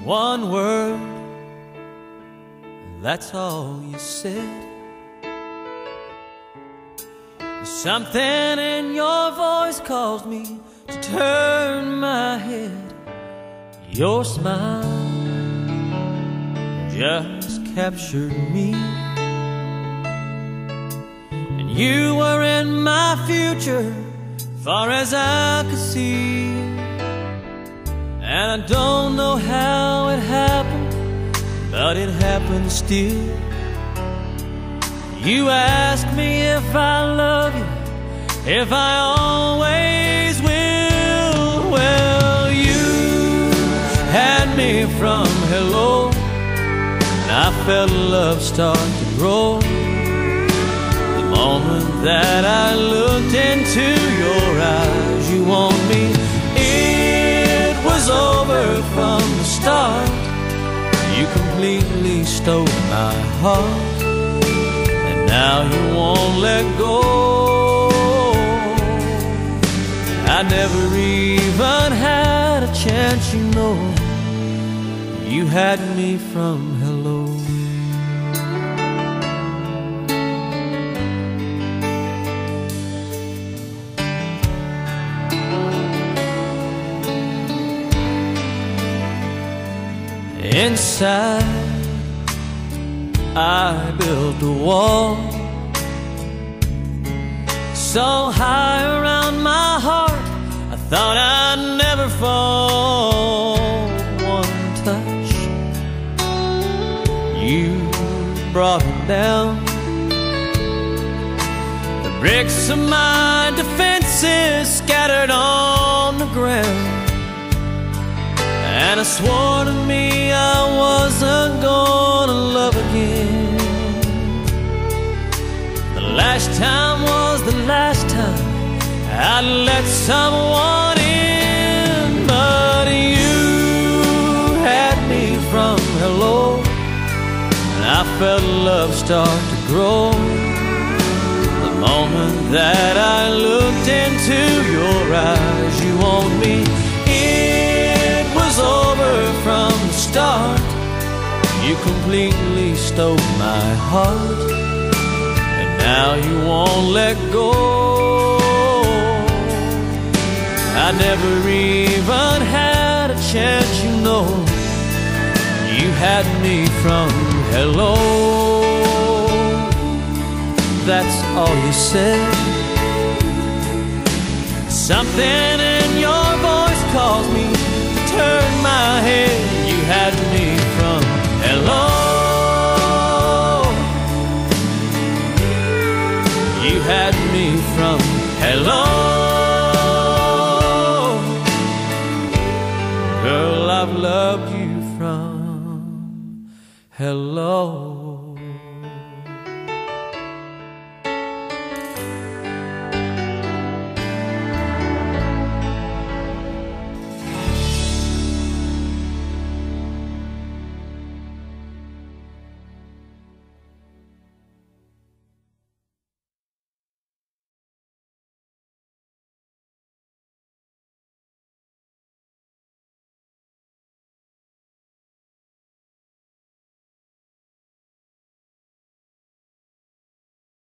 One word, that's all you said. Something in your voice caused me to turn my head. Your smile just captured me, and you were in my future, far as I could see. And I don't know how it happened, but it happened still. You ask me if I love you, if I always will. Well, you had me from hello, and I felt love start to grow. The moment that I looked into your eyes, you want me. It was over from the start. You completely stole my heart, and now you won't let go. I never even had a chance, you know. You had me from hello. Inside, I built a wall so high around my heart, I thought I'd never fall. One touch, you brought it down. The bricks of my defenses scattered on the ground, and I swore to me I wasn't gonna love again. The last time was the last time I'd let someone in, but you had me from hello, and I felt love start to grow. The moment that I looked into your eyes, you want me. It was over from the start. You completely stole my heart, and now you won't let go. I never even had a chance, you know. You had me from hello. That's all you said. Something in your voice caused me to turn my head. You had me from hello. You had me from hello. Girl, I've loved you from hello.